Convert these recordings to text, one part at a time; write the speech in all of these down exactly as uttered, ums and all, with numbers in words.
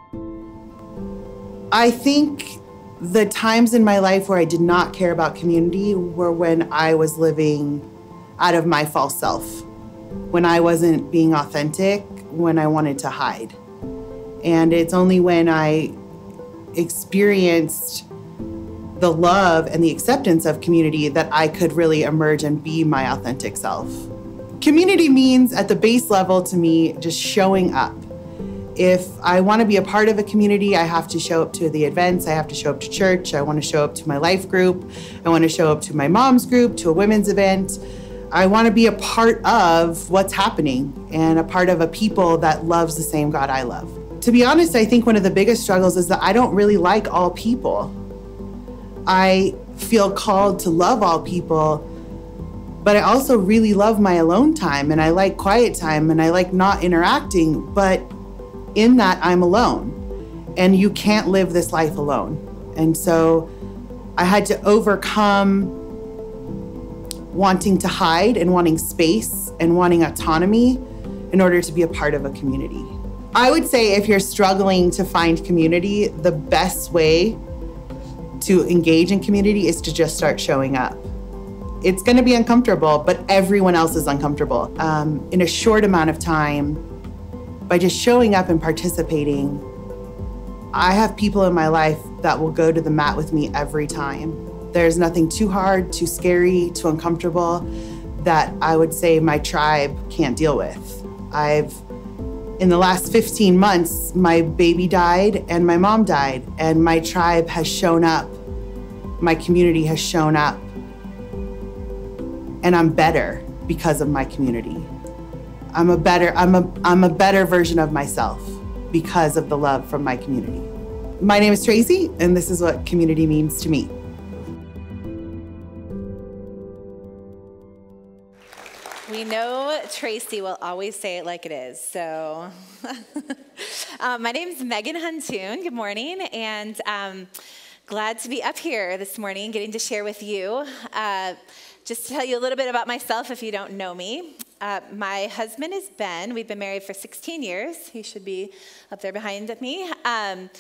I think the times in my life where I did not care about community were when I was living out of my false self, when I wasn't being authentic, when I wanted to hide. And it's only when I experienced the love and the acceptance of community that I could really emerge and be my authentic self. Community means, at the base level to me, just showing up. If I want to be a part of a community, I have to show up to the events, I have to show up to church, I want to show up to my life group, I want to show up to my mom's group, to a women's event. I want to be a part of what's happening and a part of a people that loves the same God I love. To be honest, I think one of the biggest struggles is that I don't really like all people. I feel called to love all people, but I also really love my alone time, and I like quiet time, and I like not interacting, but in that I'm alone, and you can't live this life alone. And so I had to overcome wanting to hide and wanting space and wanting autonomy in order to be a part of a community. I would say if you're struggling to find community, the best way to engage in community is to just start showing up. It's gonna be uncomfortable, but everyone else is uncomfortable. Um, in a short amount of time, by just showing up and participating, I have people in my life that will go to the mat with me every time. There's nothing too hard, too scary, too uncomfortable that I would say my tribe can't deal with. I've, in the last fifteen months, my baby died and my mom died, and my tribe has shown up. My community has shown up. And I'm better because of my community. I'm a better, I'm a, I'm a better version of myself because of the love from my community. My name is Tracy, and this is what community means to me. We know Tracy will always say it like it is, so. um, my name is Meggan Huntoon. Good morning, and um, glad to be up here this morning, getting to share with you. Uh, just to tell you a little bit about myself if you don't know me. Uh, my husband is Ben. We've been married for sixteen years. He should be up there behind me. Um,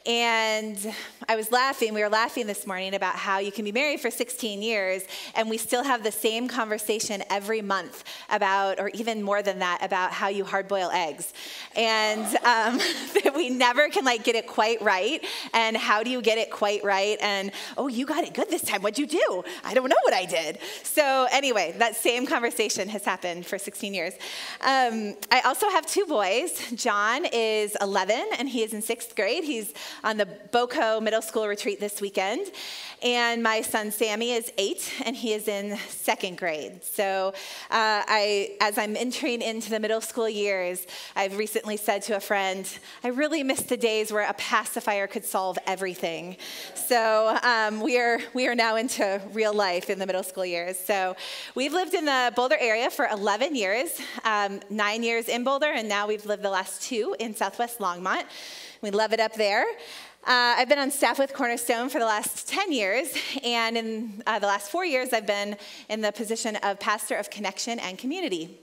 and I was laughing, we were laughing this morning about how you can be married for sixteen years and we still have the same conversation every month about, or even more than that, about how you hard boil eggs. And um, we never can like get it quite right. And how do you get it quite right? And, oh, you got it good this time. What'd you do? I don't know what I did. So anyway, that same conversation has happened for sixteen years. Um, I also have two boys. John is eleven and he is in sixth grade. He's on the BOCO middle school retreat this weekend. And my son Sammy is eight and he is in second grade. So uh, I, as I'm entering into the middle school years, I've recently said to a friend, I really miss the days where a pacifier could solve everything. So um, we are we are now into real life in the middle school years. So we've lived in the Boulder area for eleven years, um, nine years in Boulder, and now we've lived the last two in Southwest Longmont. We love it up there. Uh, I've been on staff with Cornerstone for the last ten years, and in uh, the last four years, I've been in the position of pastor of connection and community.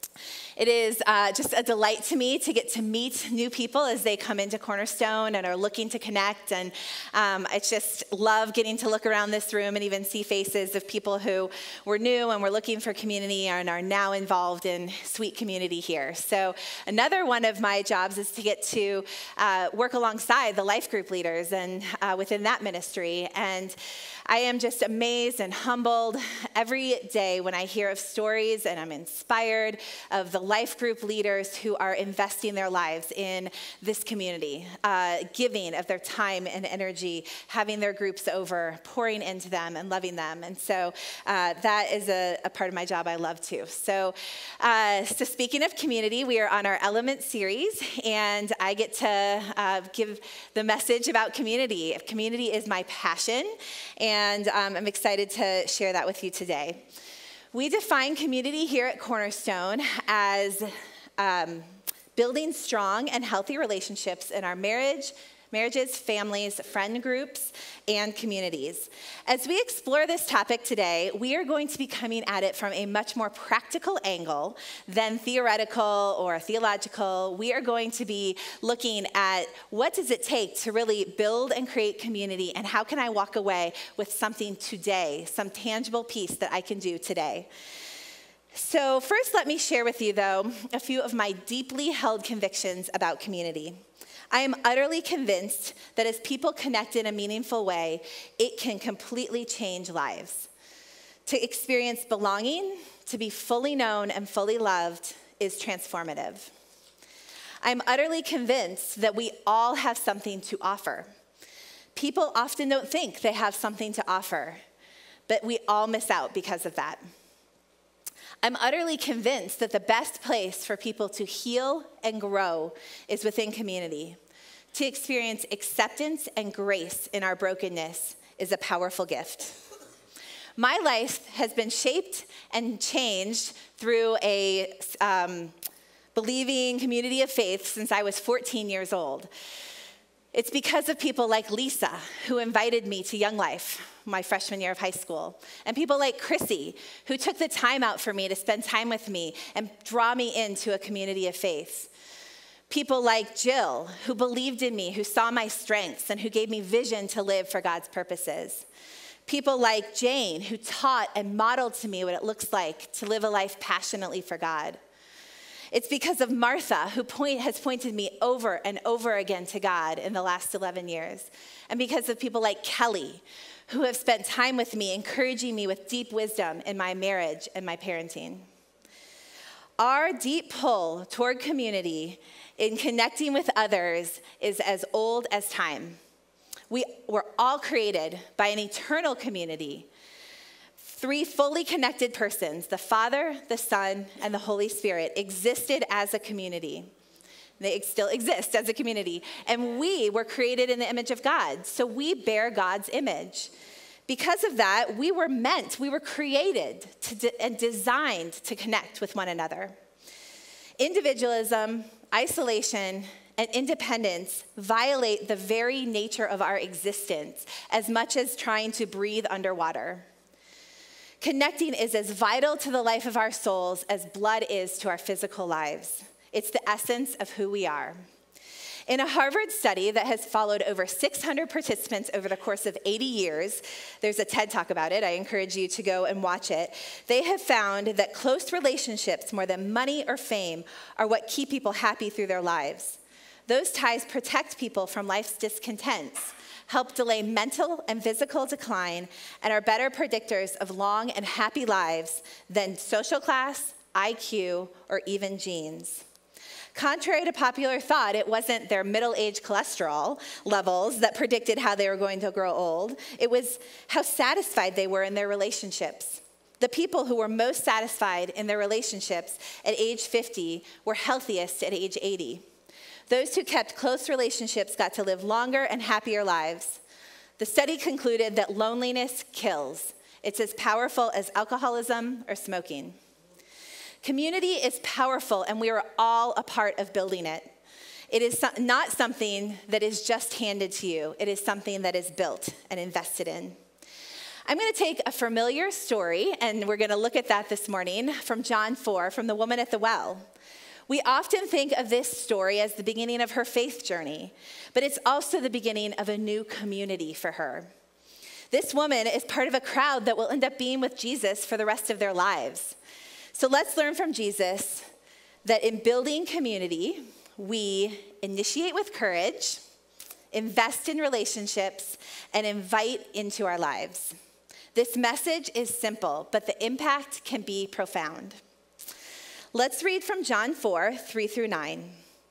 It is uh, just a delight to me to get to meet new people as they come into Cornerstone and are looking to connect. And um, I just love getting to look around this room and even see faces of people who were new and were looking for community and are now involved in sweet community here. So another one of my jobs is to get to uh, work alongside the life group leaders and uh, within that ministry. And I am just amazed and humbled every day when I hear of stories, and I'm inspired of the life group leaders who are investing their lives in this community, uh, giving of their time and energy, having their groups over, pouring into them and loving them. And so uh, that is a, a part of my job I love too. So, uh, so speaking of community, we are on our Element series, and I get to uh, give the message about community. Community is my passion, and And um, I'm excited to share that with you today. We define community here at Cornerstone as um, building strong and healthy relationships in our marriage, marriages, families, friend groups, and communities. As we explore this topic today, we are going to be coming at it from a much more practical angle than theoretical or theological. We are going to be looking at what does it take to really build and create community, and how can I walk away with something today, some tangible piece that I can do today. So first, let me share with you, though, a few of my deeply held convictions about community. I am utterly convinced that as people connect in a meaningful way, it can completely change lives. To experience belonging, to be fully known and fully loved, is transformative. I'm utterly convinced that we all have something to offer. People often don't think they have something to offer, but we all miss out because of that. I'm utterly convinced that the best place for people to heal and grow is within community. To experience acceptance and grace in our brokenness is a powerful gift. My life has been shaped and changed through a um, believing community of faith since I was fourteen years old. It's because of people like Lisa, who invited me to Young Life my freshman year of high school, and people like Chrissy, who took the time out for me to spend time with me and draw me into a community of faith. People like Jill, who believed in me, who saw my strengths, and who gave me vision to live for God's purposes. People like Jane, who taught and modeled to me what it looks like to live a life passionately for God. It's because of Martha, who point, has pointed me over and over again to God in the last eleven years. And because of people like Kelly, who have spent time with me, encouraging me with deep wisdom in my marriage and my parenting. Our deep pull toward community in connecting with others is as old as time. We were all created by an eternal community. Three fully connected persons, the Father, the Son, and the Holy Spirit, existed as a community. They still exist as a community. And we were created in the image of God, so we bear God's image. Because of that, we were meant, we were created to de- and designed to connect with one another. Individualism, isolation, and independence violate the very nature of our existence as much as trying to breathe underwater. Connecting is as vital to the life of our souls as blood is to our physical lives. It's the essence of who we are. In a Harvard study that has followed over six hundred participants over the course of eighty years, there's a TED Talk about it, I encourage you to go and watch it, they have found that close relationships, more than money or fame, are what keep people happy through their lives. Those ties protect people from life's discontents, help delay mental and physical decline, and are better predictors of long and happy lives than social class, I Q, or even genes. Contrary to popular thought, it wasn't their middle-age cholesterol levels that predicted how they were going to grow old. It was how satisfied they were in their relationships. The people who were most satisfied in their relationships at age fifty were healthiest at age eighty. Those who kept close relationships got to live longer and happier lives. The study concluded that loneliness kills. It's as powerful as alcoholism or smoking. Community is powerful, and we are all a part of building it. It is so- not something that is just handed to you. It is something that is built and invested in. I'm going to take a familiar story, and we're going to look at that this morning from John four, from the woman at the well. We often think of this story as the beginning of her faith journey, but it's also the beginning of a new community for her. This woman is part of a crowd that will end up being with Jesus for the rest of their lives. So let's learn from Jesus that in building community, we initiate with courage, invest in relationships, and invite into our lives. This message is simple, but the impact can be profound. Let's read from John four, three through nine.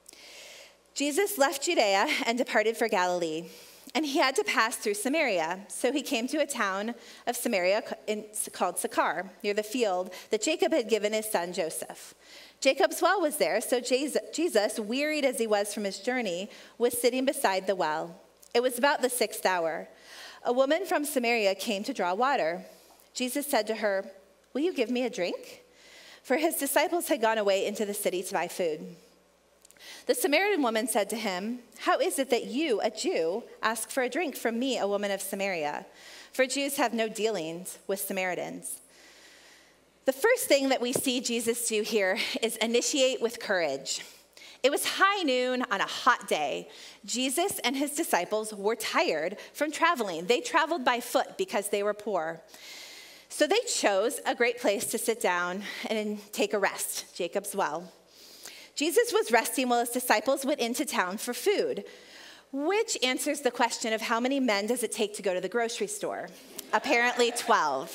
Jesus left Judea and departed for Galilee, and he had to pass through Samaria. So he came to a town of Samaria called Sychar, near the field that Jacob had given his son Joseph. Jacob's well was there, so Jesus, wearied as he was from his journey, was sitting beside the well. It was about the sixth hour. A woman from Samaria came to draw water. Jesus said to her, "Will you give me a drink?" For his disciples had gone away into the city to buy food. The Samaritan woman said to him, "How is it that you, a Jew, ask for a drink from me, a woman of Samaria? For Jews have no dealings with Samaritans." The first thing that we see Jesus do here is initiate with courage. It was high noon on a hot day. Jesus and his disciples were tired from traveling. They traveled by foot because they were poor. So they chose a great place to sit down and take a rest, Jacob's well. Jesus was resting while his disciples went into town for food, which answers the question of how many men does it take to go to the grocery store? Apparently twelve.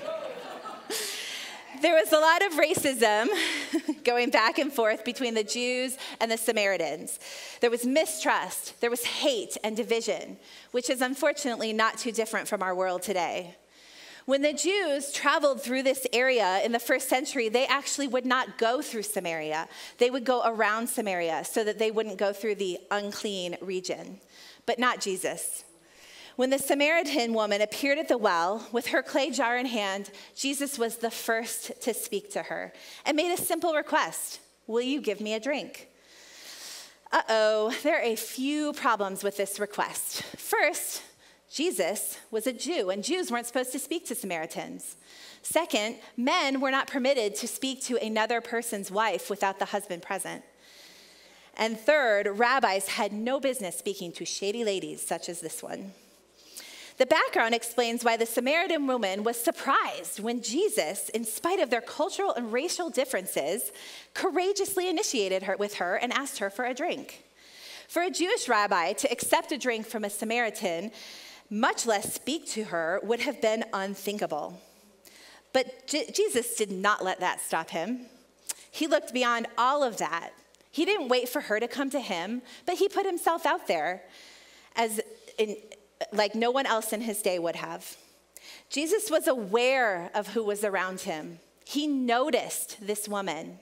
There was a lot of racism going back and forth between the Jews and the Samaritans. There was mistrust, there was hate and division, which is unfortunately not too different from our world today. When the Jews traveled through this area in the first century, they actually would not go through Samaria. They would go around Samaria so that they wouldn't go through the unclean region, but not Jesus. When the Samaritan woman appeared at the well with her clay jar in hand, Jesus was the first to speak to her and made a simple request: "Will you give me a drink?" Uh-oh, there are a few problems with this request. First, Jesus was a Jew, and Jews weren't supposed to speak to Samaritans. Second, men were not permitted to speak to another person's wife without the husband present. And third, rabbis had no business speaking to shady ladies such as this one. The background explains why the Samaritan woman was surprised when Jesus, in spite of their cultural and racial differences, courageously initiated her with her and asked her for a drink. For a Jewish rabbi to accept a drink from a Samaritan, much less speak to her, would have been unthinkable. But J- Jesus did not let that stop him. He looked beyond all of that. He didn't wait for her to come to him, but he put himself out there as in, like no one else in his day would have. Jesus was aware of who was around him. He noticed this woman.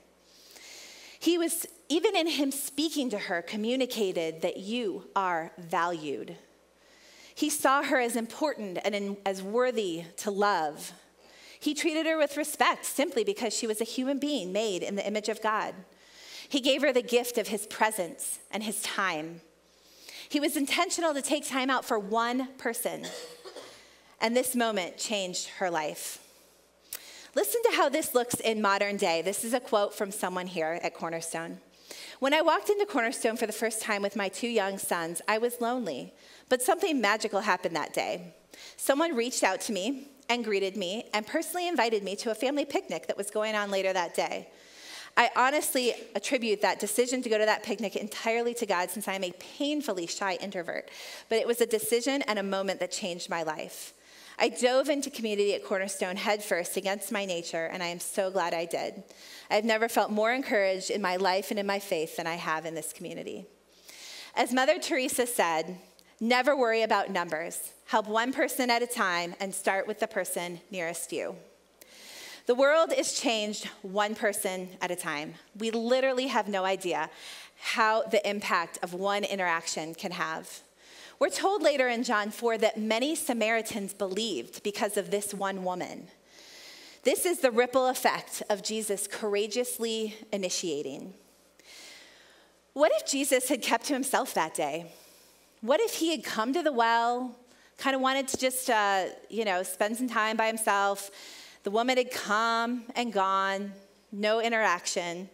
He was, even in him speaking to her, communicated that you are valued. He saw her as important and in, as worthy to love. He treated her with respect simply because she was a human being made in the image of God. He gave her the gift of his presence and his time. He was intentional to take time out for one person, and this moment changed her life. Listen to how this looks in modern day. This is a quote from someone here at Cornerstone. "When I walked into Cornerstone for the first time with my two young sons, I was lonely, but something magical happened that day. Someone reached out to me and greeted me and personally invited me to a family picnic that was going on later that day. I honestly attribute that decision to go to that picnic entirely to God, since I am a painfully shy introvert, but it was a decision and a moment that changed my life. I dove into community at Cornerstone headfirst against my nature, and I am so glad I did. I've never felt more encouraged in my life and in my faith than I have in this community." As Mother Teresa said, "Never worry about numbers. Help one person at a time and start with the person nearest you." The world is changed one person at a time. We literally have no idea how the impact of one interaction can have. We're told later in John four that many Samaritans believed because of this one woman. This is the ripple effect of Jesus courageously initiating. What if Jesus had kept to himself that day? What if he had come to the well, kind of wanted to just, uh, you know, spend some time by himself? The woman had come and gone, no interaction.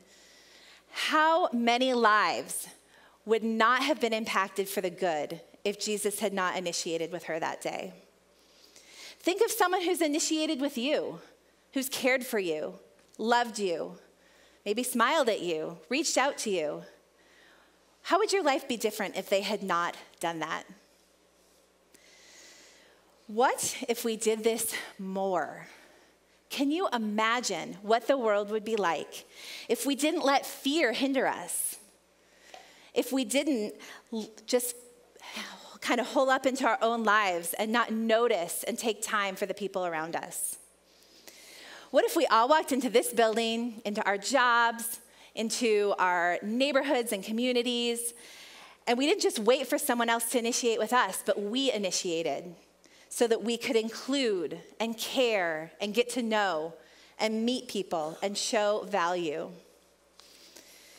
How many lives would not have been impacted for the good if Jesus had not initiated with her that day? Think of someone who's initiated with you, who's cared for you, loved you, maybe smiled at you, reached out to you. How would your life be different if they had not done that? What if we did this more? Can you imagine what the world would be like if we didn't let fear hinder us? If we didn't just kind of hole up into our own lives and not notice and take time for the people around us? What if we all walked into this building, into our jobs, into our neighborhoods and communities, and we didn't just wait for someone else to initiate with us, but we initiated, so that we could include and care and get to know and meet people and show value?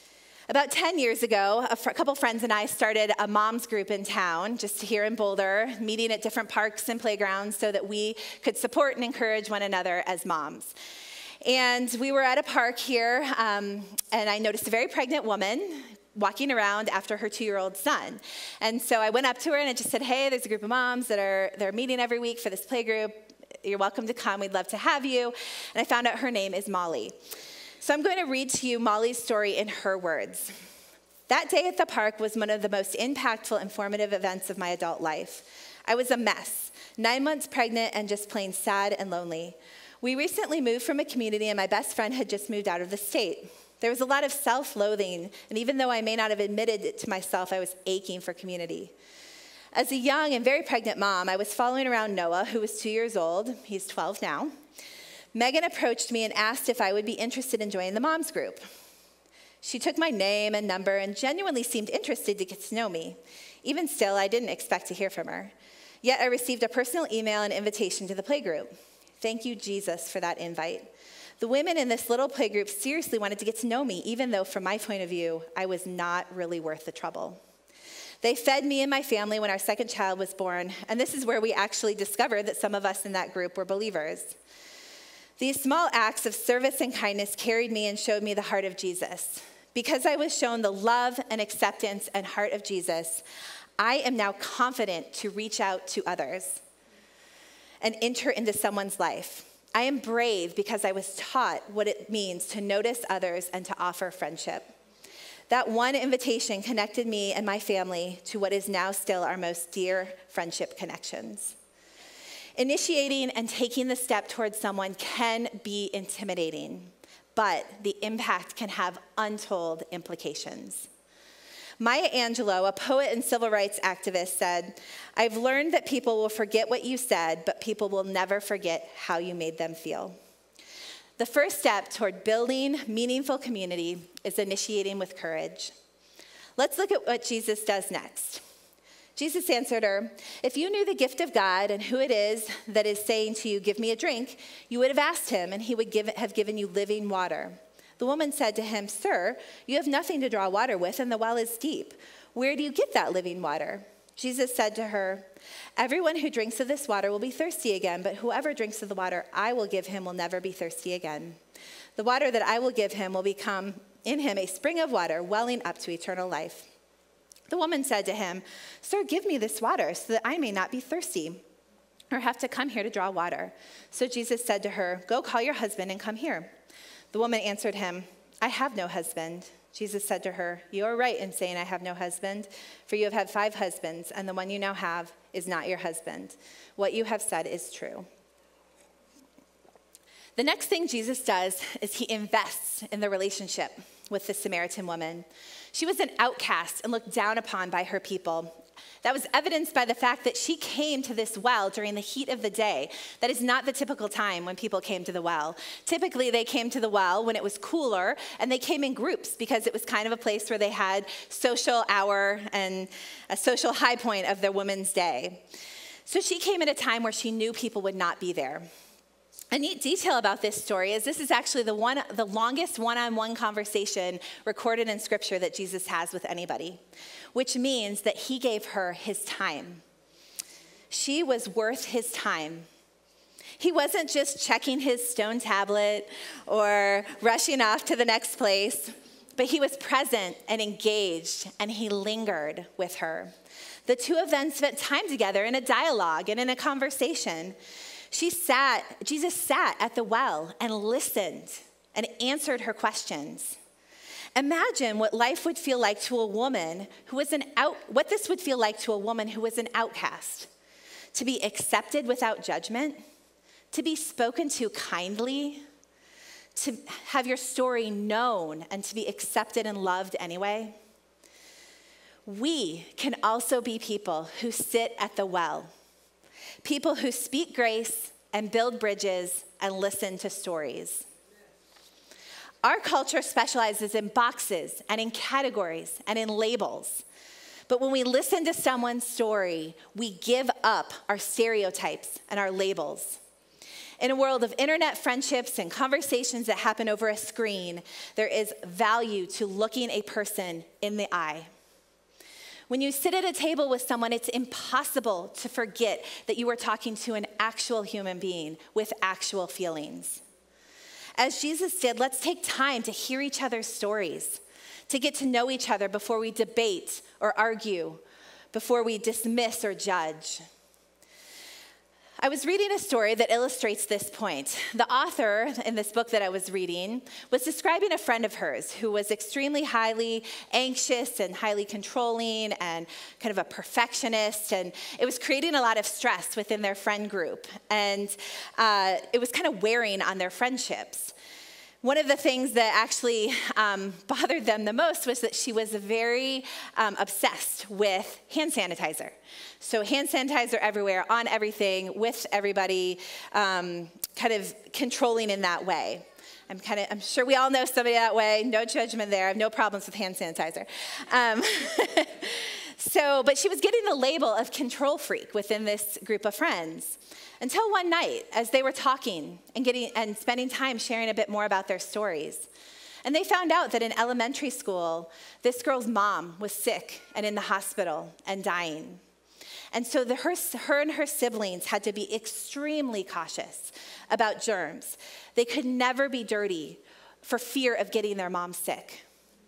About ten years ago, a, fr- a couple friends and I started a mom's group in town, just here in Boulder, meeting at different parks and playgrounds so that we could support and encourage one another as moms. And we were at a park here, um, and I noticed a very pregnant woman walking around after her two-year-old son. And so I went up to her and I just said, hey, there's a group of moms that are they're meeting every week for this playgroup. You're welcome to come. We'd love to have you. And I found out her name is Molly. So I'm going to read to you Molly's story in her words. That day at the park was one of the most impactful and formative events of my adult life. I was a mess, nine months pregnant and just plain sad and lonely. We recently moved from a community and my best friend had just moved out of the state. There was a lot of self-loathing, and even though I may not have admitted it to myself, I was aching for community. As a young and very pregnant mom, I was following around Noah, who was two years old. He's twelve now. Meggan approached me and asked if I would be interested in joining the moms group. She took my name and number and genuinely seemed interested to get to know me. Even still, I didn't expect to hear from her. Yet I received a personal email and invitation to the playgroup. Thank you, Jesus, for that invite. The women in this little playgroup seriously wanted to get to know me, even though from my point of view, I was not really worth the trouble. They fed me and my family when our second child was born, and this is where we actually discovered that some of us in that group were believers. These small acts of service and kindness carried me and showed me the heart of Jesus. Because I was shown the love and acceptance and heart of Jesus, I am now confident to reach out to others and enter into someone's life. I am brave because I was taught what it means to notice others and to offer friendship. That one invitation connected me and my family to what is now still our most dear friendship connections. Initiating and taking the step towards someone can be intimidating, but the impact can have untold implications. Maya Angelou, a poet and civil rights activist, said, I've learned that people will forget what you said, but people will never forget how you made them feel. The first step toward building meaningful community is initiating with courage. Let's look at what Jesus does next. Jesus answered her, if you knew the gift of God and who it is that is saying to you, give me a drink, you would have asked him, and he would give, have given you living water. The woman said to him, sir, you have nothing to draw water with, and the well is deep. Where do you get that living water? Jesus said to her, everyone who drinks of this water will be thirsty again, but whoever drinks of the water I will give him will never be thirsty again. The water that I will give him will become in him a spring of water welling up to eternal life. The woman said to him, sir, give me this water so that I may not be thirsty or have to come here to draw water. So Jesus said to her, go call your husband and come here. The woman answered him, I have no husband. Jesus said to her, you are right in saying I have no husband, for you have had five husbands, and the one you now have is not your husband. What you have said is true. The next thing Jesus does is he invests in the relationship with the Samaritan woman. She was an outcast and looked down upon by her people. That was evidenced by the fact that she came to this well during the heat of the day. That is not the typical time when people came to the well. Typically, they came to the well when it was cooler, and they came in groups because it was kind of a place where they had social hour and a social high point of the woman's day. So she came at a time where she knew people would not be there. A neat detail about this story is this is actually the one, the longest one-on-one conversation recorded in Scripture that Jesus has with anybody, which means that he gave her his time. She was worth his time. He wasn't just checking his stone tablet or rushing off to the next place, but he was present and engaged, and he lingered with her. The two of them spent time together in a dialogue and in a conversation. She sat, Jesus sat at the well and listened and answered her questions. Imagine what life would feel like to a woman who was an out, what this would feel like to a woman who was an outcast. To be accepted without judgment, to be spoken to kindly, to have your story known and to be accepted and loved anyway. We can also be people who sit at the well. People who speak grace and build bridges and listen to stories. Our culture specializes in boxes and in categories and in labels. But when we listen to someone's story, we give up our stereotypes and our labels. In a world of internet friendships and conversations that happen over a screen, there is value to looking a person in the eye. When you sit at a table with someone, it's impossible to forget that you are talking to an actual human being with actual feelings. As Jesus did, let's take time to hear each other's stories, to get to know each other before we debate or argue, before we dismiss or judge. I was reading a story that illustrates this point. The author in this book that I was reading was describing a friend of hers who was extremely highly anxious and highly controlling and kind of a perfectionist, and it was creating a lot of stress within their friend group, and uh, it was kind of wearing on their friendships. One of the things that actually um, bothered them the most was that she was very um, obsessed with hand sanitizer. So hand sanitizer everywhere, on everything, with everybody, um, kind of controlling in that way. I'm kind of, I'm sure we all know somebody that way. No judgment there. I have no problems with hand sanitizer. Um, so, but she was getting the label of control freak within this group of friends. Until one night, as they were talking and getting and spending time sharing a bit more about their stories. And they found out that in elementary school, this girl's mom was sick and in the hospital and dying. And so the, her, her and her siblings had to be extremely cautious about germs. They could never be dirty for fear of getting their mom sick.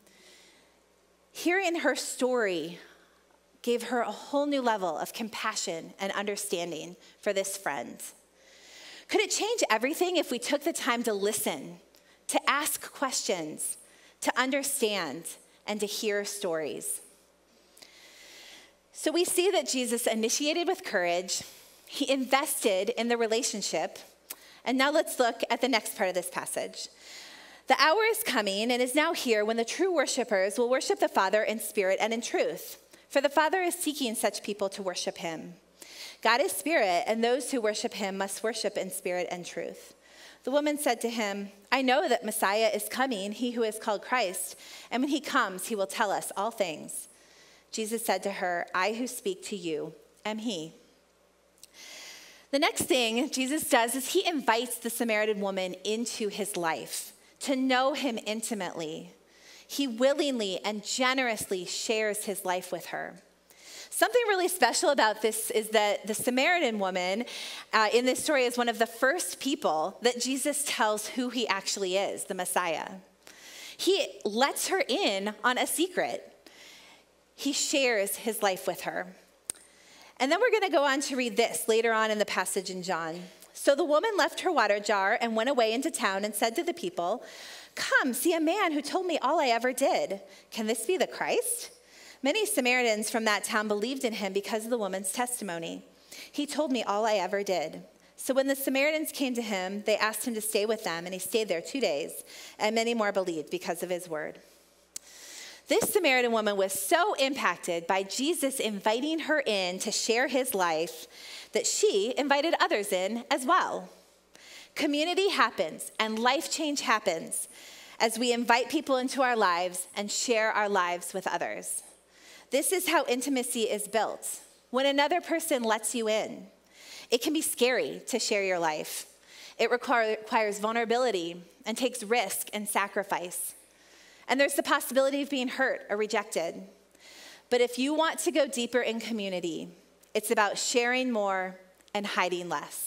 Hearing her story gave her a whole new level of compassion and understanding for this friend. Could it change everything if we took the time to listen, to ask questions, to understand, and to hear stories? So we see that Jesus initiated with courage, he invested in the relationship, and now let's look at the next part of this passage. The hour is coming and is now here when the true worshipers will worship the Father in spirit and in truth. For the Father is seeking such people to worship him. God is spirit, and those who worship him must worship in spirit and truth. The woman said to him, I know that Messiah is coming, he who is called Christ, and when he comes, he will tell us all things. Jesus said to her, I who speak to you am he. The next thing Jesus does is he invites the Samaritan woman into his life to know him intimately. He willingly and generously shares his life with her. Something really special about this is that the Samaritan woman uh, in this story is one of the first people that Jesus tells who he actually is, the Messiah. He lets her in on a secret. He shares his life with her. And then we're going to go on to read this later on in the passage in John. So the woman left her water jar and went away into town and said to the people, Come, see a man who told me all I ever did. Can this be the Christ? Many Samaritans from that town believed in him because of the woman's testimony. He told me all I ever did. So when the Samaritans came to him, they asked him to stay with them, and he stayed there two days, and many more believed because of his word. This Samaritan woman was so impacted by Jesus inviting her in to share his life that she invited others in as well. Community happens and life change happens as we invite people into our lives and share our lives with others. This is how intimacy is built. When another person lets you in, it can be scary to share your life. It require, requires vulnerability and takes risk and sacrifice. And there's the possibility of being hurt or rejected. But if you want to go deeper in community, it's about sharing more and hiding less.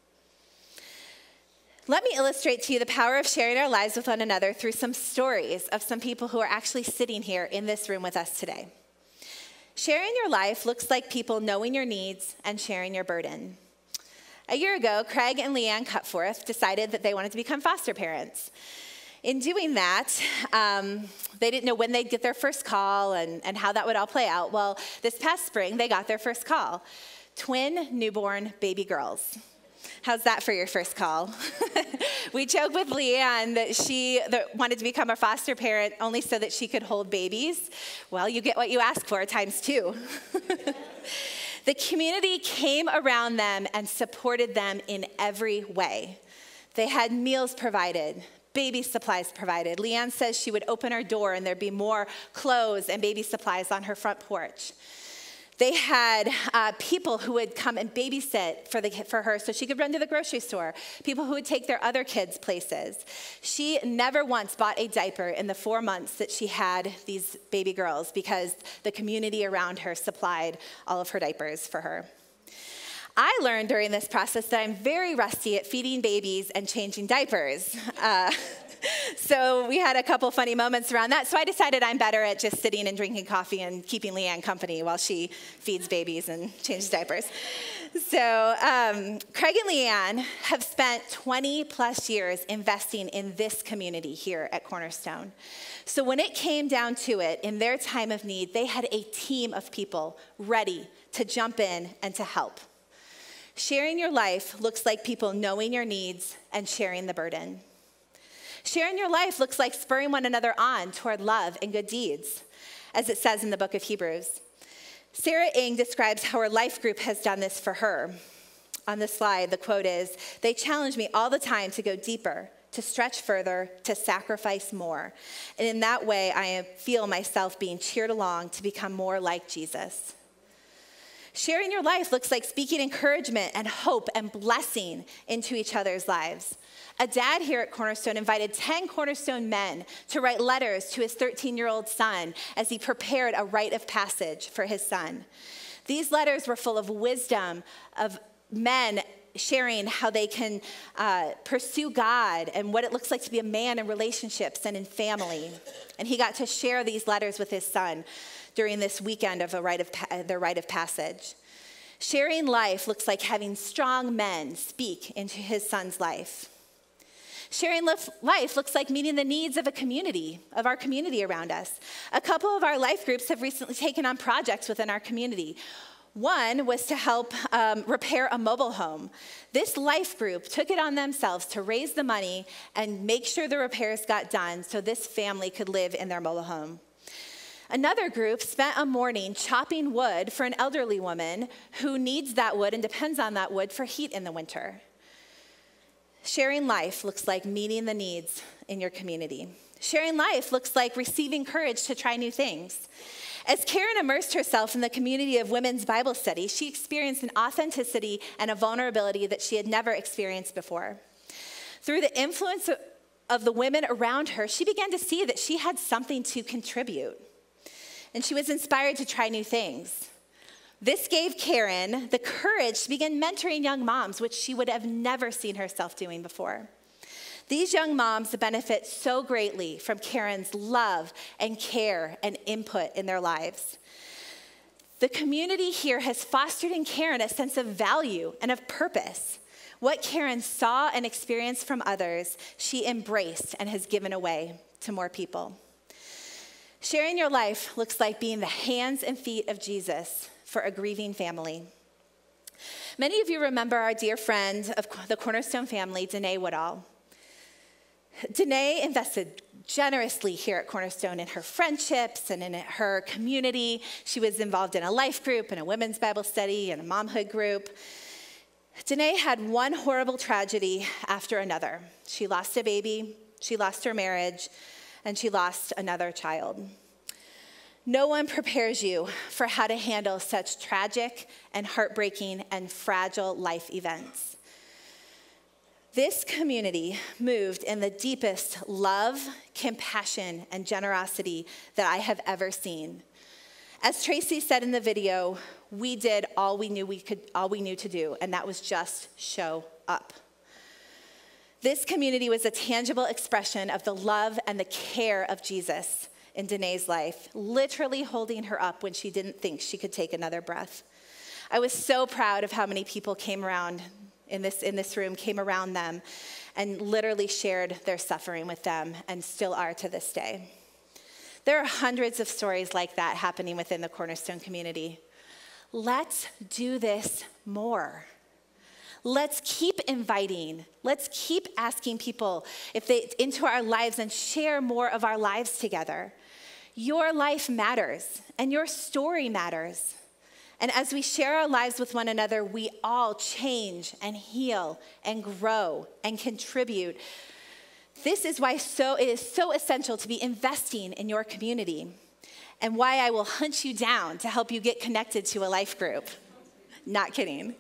Let me illustrate to you the power of sharing our lives with one another through some stories of some people who are actually sitting here in this room with us today. Sharing your life looks like people knowing your needs and sharing your burden. A year ago, Craig and Leanne Cutforth decided that they wanted to become foster parents. In doing that, um, they didn't know when they'd get their first call and, and how that would all play out. Well, this past spring, they got their first call. Twin newborn baby girls. How's that for your first call? We joke with Leanne that she that wanted to become a foster parent only so that she could hold babies. Well, you get what you ask for times two. The community came around them and supported them in every way. They had meals provided, baby supplies provided. Leanne says she would open her door and there'd be more clothes and baby supplies on her front porch. They had uh, people who would come and babysit for, the, for her so she could run to the grocery store, people who would take their other kids places. She never once bought a diaper in the four months that she had these baby girls because the community around her supplied all of her diapers for her. I learned during this process that I'm very rusty at feeding babies and changing diapers. Uh, So we had a couple funny moments around that. So I decided I'm better at just sitting and drinking coffee and keeping Leanne company while she feeds babies and changes diapers. So um, Craig and Leanne have spent twenty plus years investing in this community here at Cornerstone. So when it came down to it, in their time of need, they had a team of people ready to jump in and to help. Sharing your life looks like people knowing your needs and sharing the burden. Sharing your life looks like spurring one another on toward love and good deeds, as it says in the book of Hebrews. Sarah Ing describes how her life group has done this for her. On the slide, the quote is, "They challenge me all the time to go deeper, to stretch further, to sacrifice more. And in that way, I feel myself being cheered along to become more like Jesus." Sharing your life looks like speaking encouragement and hope and blessing into each other's lives. A dad here at Cornerstone invited ten Cornerstone men to write letters to his thirteen-year-old son as he prepared a rite of passage for his son. These letters were full of wisdom of men sharing how they can uh, pursue God and what it looks like to be a man in relationships and in family. And he got to share these letters with his son during this weekend of a rite of pa- their rite of passage. Sharing life looks like having strong men speak into his son's life. Sharing life looks like meeting the needs of a community, of our community around us. A couple of our life groups have recently taken on projects within our community. One was to help um, repair a mobile home. This life group took it on themselves to raise the money and make sure the repairs got done so this family could live in their mobile home. Another group spent a morning chopping wood for an elderly woman who needs that wood and depends on that wood for heat in the winter. Sharing life looks like meeting the needs in your community. Sharing life looks like receiving courage to try new things. As Karen immersed herself in the community of women's Bible study, she experienced an authenticity and a vulnerability that she had never experienced before. Through the influence of the women around her, she began to see that she had something to contribute. And she was inspired to try new things. This gave Karen the courage to begin mentoring young moms, which she would have never seen herself doing before. These young moms benefit so greatly from Karen's love and care and input in their lives. The community here has fostered in Karen a sense of value and of purpose. What Karen saw and experienced from others, she embraced and has given away to more people. Sharing your life looks like being the hands and feet of Jesus for a grieving family. Many of you remember our dear friend of the Cornerstone family, Danae Woodall. Danae invested generously here at Cornerstone in her friendships and in her community. She was involved in a life group and a women's Bible study and a momhood group. Danae had one horrible tragedy after another. She lost a baby, she lost her marriage, and she lost another child. No one prepares you for how to handle such tragic and heartbreaking and fragile life events. This community moved in the deepest love, compassion, and generosity that I have ever seen. As Tracy said in the video, we did all we knew we could, all we knew to do, and that was just show up. This community was a tangible expression of the love and the care of Jesus in Danae's life, literally holding her up when she didn't think she could take another breath. I was so proud of how many people came around in this, in this room, came around them and literally shared their suffering with them and still are to this day. There are hundreds of stories like that happening within the Cornerstone community. Let's do this more. Let's keep inviting. Let's keep asking people if they into our lives and share more of our lives together. Your life matters, and your story matters. And as we share our lives with one another, we all change and heal and grow and contribute. This is why so it is so essential to be investing in your community. and why I will hunt you down to help you get connected to a life group. Not kidding.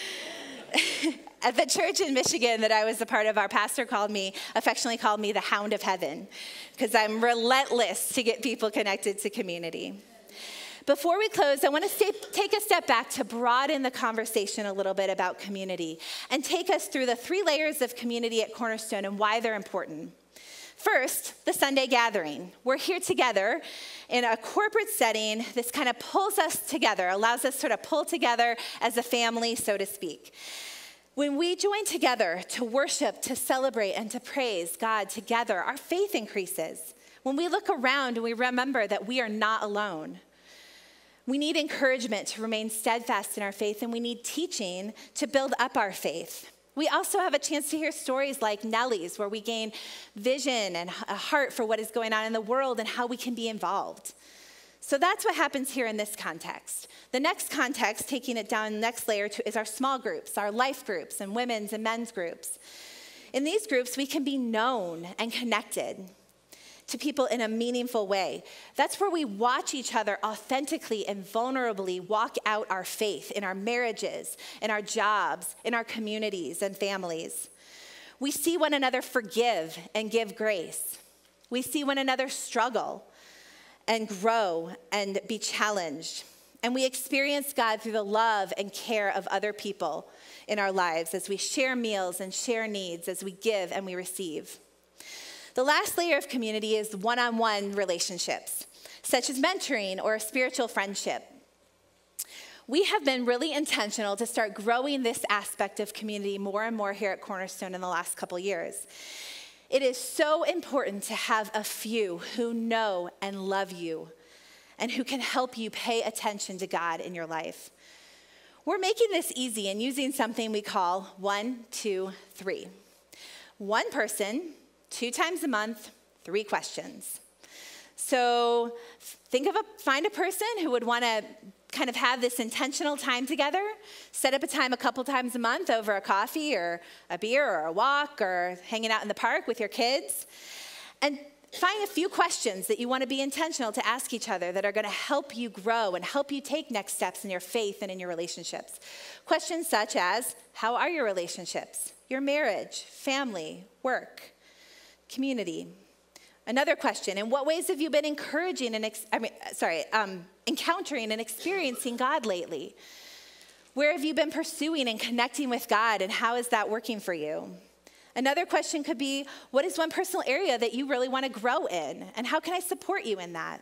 At the church in Michigan that I was a part of, our pastor called me, affectionately called me the Hound of Heaven, because I'm relentless to get people connected to community. Before we close, I want to stay, take a step back to broaden the conversation a little bit about community and take us through the three layers of community at Cornerstone and why they're important. First, the Sunday gathering. We're here together in a corporate setting. This kind of pulls us together, allows us sort of pull together as a family, so to speak. When we join together to worship, to celebrate, and to praise God together, our faith increases. When we look around and we remember that we are not alone. We need encouragement to remain steadfast in our faith, and we need teaching to build up our faith. We also have a chance to hear stories like Nellie's, where we gain vision and a heart for what is going on in the world and how we can be involved. So that's what happens here in this context. The next context, taking it down the next layer, to, is our small groups, our life groups, and women's and men's groups. In these groups, we can be known and connected to people in a meaningful way. That's where we watch each other authentically and vulnerably walk out our faith in our marriages, in our jobs, in our communities and families. We see one another forgive and give grace. We see one another struggle and grow and be challenged. And we experience God through the love and care of other people in our lives as we share meals and share needs, as we give and we receive. The last layer of community is one-on-one relationships, such as mentoring or a spiritual friendship. We have been really intentional to start growing this aspect of community more and more here at Cornerstone in the last couple years. It is so important to have a few who know and love you and who can help you pay attention to God in your life. We're making this easy and using something we call one, two, three. One person, two times a month, three questions. So think of a, find a person who would want to kind of have this intentional time together, set up a time a couple times a month over a coffee or a beer or a walk or hanging out in the park with your kids, and find a few questions that you want to be intentional to ask each other that are going to help you grow and help you take next steps in your faith and in your relationships. Questions such as, how are your relationships, your marriage, family, work, community? Another question, in what ways have you been encouraging and, ex- I mean, sorry, um, encountering and experiencing God lately? Where have you been pursuing and connecting with God, and how is that working for you? Another question could be, what is one personal area that you really want to grow in, and how can I support you in that?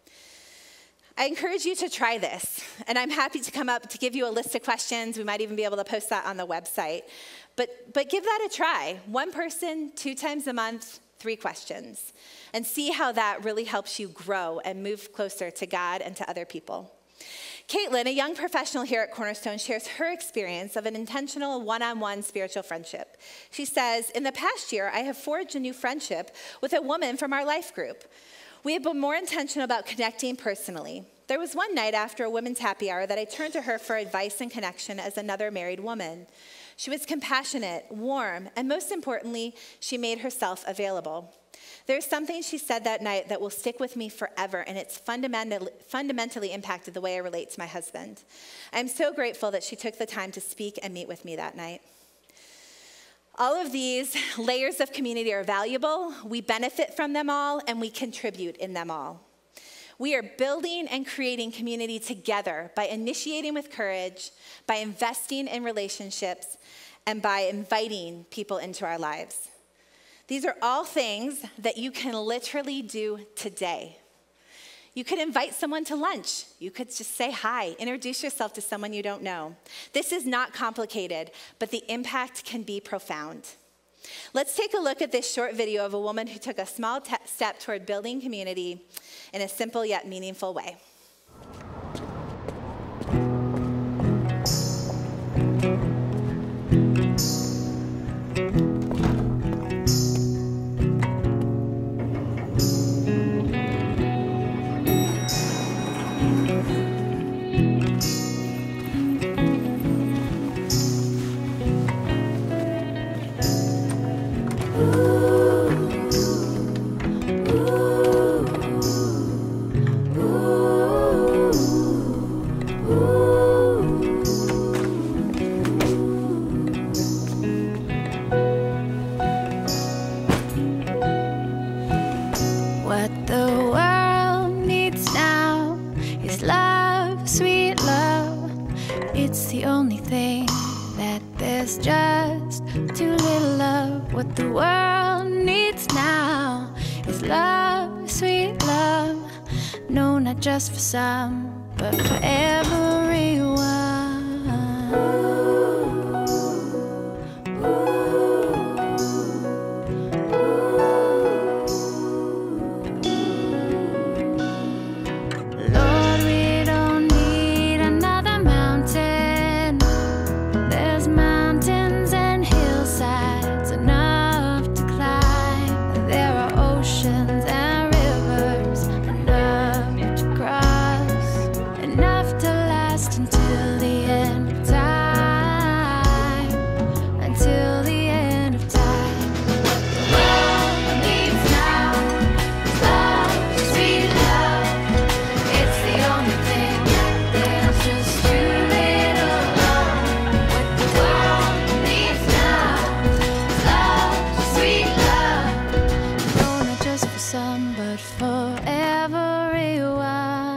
I encourage you to try this, and I'm happy to come up to give you a list of questions. We might even be able to post that on the website. But, but give that a try. One person, two times a month, three questions, and see how that really helps you grow and move closer to God and to other people. Caitlin, a young professional here at Cornerstone, shares her experience of an intentional one-on-one spiritual friendship. She says, in the past year, I have forged a new friendship with a woman from our life group. We have been more intentional about connecting personally. There was one night after a women's happy hour that I turned to her for advice and connection as another married woman. She was compassionate, warm, and most importantly, she made herself available. There's something she said that night that will stick with me forever, and it's fundamentally, fundamentally impacted the way I relate to my husband. I'm so grateful that she took the time to speak and meet with me that night. All of these layers of community are valuable. We benefit from them all, and we contribute in them all. We are building and creating community together by initiating with courage, by investing in relationships, and by inviting people into our lives. These are all things that you can literally do today. You could invite someone to lunch. You could just say hi, introduce yourself to someone you don't know. This is not complicated, but the impact can be profound. Let's take a look at this short video of a woman who took a small te- step toward building community in a simple yet meaningful way. Ooh, ooh, ooh. It's the only thing that there's just too little of. What the world needs now is love, sweet love. No, not just for some, but for everyone. Lord, we don't need another mountain. There's mountains and hillsides enough to climb. There are oceans and rivers enough to cross, enough to last until the end of time, until the end of time. The world needs now is love, sweet love. It's the only thing that there's just too little of. What the world needs now is love, sweet love. No, not just for some, but for everyone.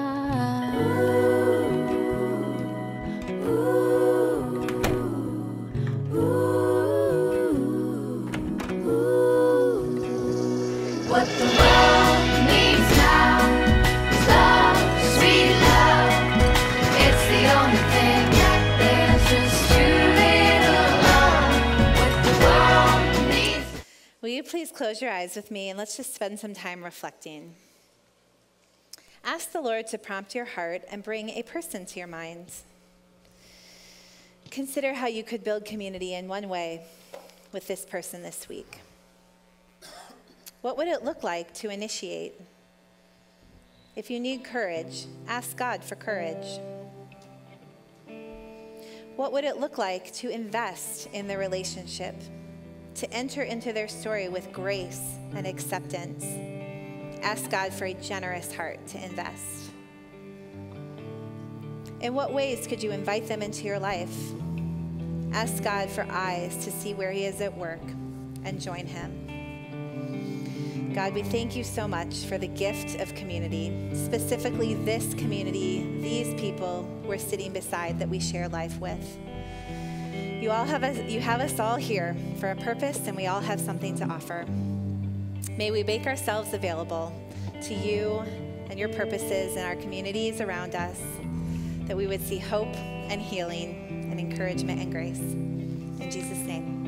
What the world needs now is love, sweet love. It's the only thing that there's just too little of. What the world needs. Will you please close your eyes with me and let's just spend some time reflecting. Ask the Lord to prompt your heart and bring a person to your mind. Consider how you could build community in one way with this person this week. What would it look like to initiate? If you need courage, ask God for courage. What would it look like to invest in the relationship, to enter into their story with grace and acceptance? Ask God for a generous heart to invest. In what ways could you invite them into your life? Ask God for eyes to see where He is at work and join Him. God, we thank you so much for the gift of community, specifically this community, these people we're sitting beside that we share life with. You all have us, you have us all here for a purpose, and we all have something to offer. May we make ourselves available to you and your purposes in our communities around us, that we would see hope and healing and encouragement and grace. In Jesus' name.